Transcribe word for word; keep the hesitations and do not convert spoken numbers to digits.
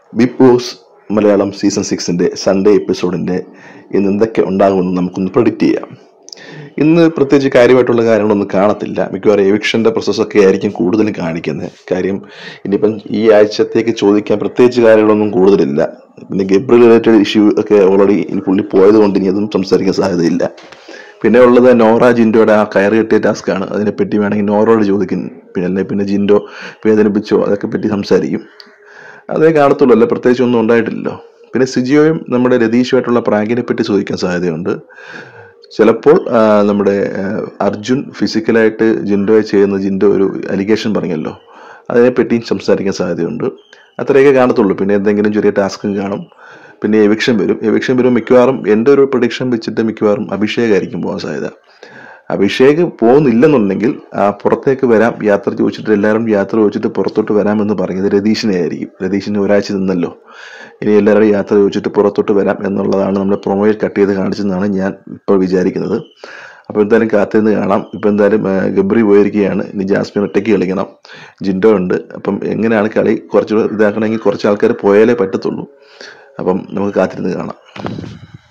Big Boss Malayalam season സിക്സിന്റെ Sunday എപ്പിസോഡിന്റെ ഇന്ന് എന്തൊക്കെ ഉണ്ടാകുമെന്ന് നമുക്കൊന്ന് പ്രെഡിക്റ്റ് ചെയ്യാം. ഇന്ന് പ്രത്യേകിച്ച് കാര്യമായിട്ടുള്ള കാര്യങ്ങളൊന്നും കാണത്തില്ല. മിക്കവാറും എവിക്ഷന്റെ പ്രോസസ്സൊക്കെ ആയിരിക്കും കൂടുതലും കാണിക്കുന്നത്. കാര്യം ഇനിയിപ്പം ഈ ആഴ്ചത്തേക്ക് ചോദിക്കാൻ പ്രത്യേകിച്ച് കാര്യങ്ങളൊന്നും കൂടുതലില്ല. പിന്നെ ഗബ്രിയൽ റിലേറ്റഡ് ഇഷ്യൂ ഒക്കെ ഓൾറെഡി ഇനി പുള്ളി പോയത് കൊണ്ട് ഇനി അതും സംസാരിക്കാൻ സാധ്യതയില്ല. പിന്നെ ഉള്ളത് നോറ ജിൻഡോയുടെ ആ കയറി കെട്ടിയ ടാസ്ക് ആണ്. അതിനെപ്പറ്റി വേണമെങ്കിൽ നോറോട് ചോദിക്കും. പിന്നെ അല്ലെ പിന്നെ ജിൻഡോ വേദനിപ്പിച്ചോ അതൊക്കെ പറ്റി സംസാരിക്കും. അതേ കാണത്തുള്ളൂ, അല്ല പ്രത്യേകിച്ച് ഒന്നും ഉണ്ടായിട്ടില്ലല്ലോ. പിന്നെ സിജിയോയും നമ്മുടെ രതീഷുമായിട്ടുള്ള പ്രാങ്കിനെ പറ്റി ചോദിക്കാൻ സാധ്യതയുണ്ട്. ചിലപ്പോൾ നമ്മുടെ അർജുൻ ഫിസിക്കലായിട്ട് ജിൻഡോയെ ചെയ്യുന്ന ജിൻഡോ ഒരു അലിഗേഷൻ പറഞ്ഞല്ലോ, അതിനെപ്പറ്റിയും സംസാരിക്കാൻ സാധ്യതയുണ്ട്. അത്രയൊക്കെ കാണത്തുള്ളൂ. പിന്നെ എന്തെങ്കിലും ചെറിയ ടാസ്കും കാണും. പിന്നെ എവിക്ഷൻ വരും. എവിക്ഷൻ വരും മിക്കവാറും എൻ്റെ ഒരു പ്രൊഡിക്ഷൻ വെച്ചിട്ട് മിക്കവാറും അഭിഷേകായിരിക്കും പോകാൻ സാധ്യത. അഭിഷേക് പോകുന്നില്ലെന്നുണ്ടെങ്കിൽ ആ പുറത്തേക്ക് വരാം, യാത്ര ചോദിച്ചിട്ട് എല്ലാവരും യാത്ര ചോദിച്ചിട്ട് പുറത്തോട്ട് വരാമെന്ന് പറഞ്ഞത് രതീഷിനെ ആയിരിക്കും. രതീഷിന് ഒരാഴ്ച നിന്നല്ലോ, ഇനി എല്ലാവരും യാത്ര ചോദിച്ചിട്ട് പുറത്തോട്ട് വരാം എന്നുള്ളതാണ് നമ്മുടെ പ്രൊമോയിൽ കട്ട് ചെയ്ത് കാണിച്ചതെന്നാണ് ഞാൻ ഇപ്പോൾ വിചാരിക്കുന്നത്. അപ്പോൾ എന്തായാലും കാത്തിരുന്ന് കാണാം. ഇപ്പം എന്തായാലും ഗബ്രി പോയിരിക്കുകയാണ്. ഇനി ജാസ്മിൻ ഒറ്റയ്ക്ക് കളിക്കണം, ജിൻഡോ ഉണ്ട്. അപ്പം എങ്ങനെയാണ് കളി കുറച്ച് ഇതാക്കണമെങ്കിൽ കുറച്ച് ആൾക്കാർ പോയാലേ പറ്റത്തുള്ളൂ. അപ്പം നമുക്ക് കാത്തിരുന്ന് കാണാം.